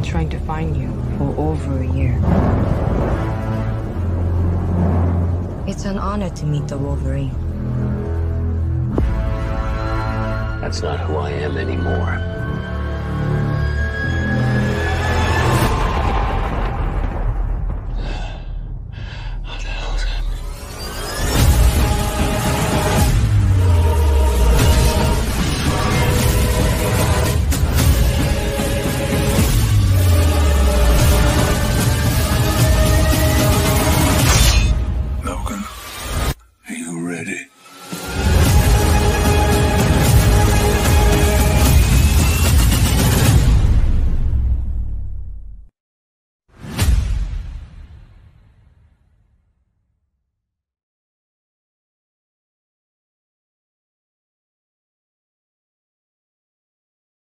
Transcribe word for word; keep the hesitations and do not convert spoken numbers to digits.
trying to find you for over a year. It's an honor to meet the Wolverine. That's not who I am anymore.